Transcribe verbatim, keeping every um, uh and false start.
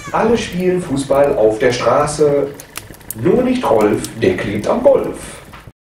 Alle spielen Fußball auf der Straße, nur nicht Rolf, der klebt am Golf.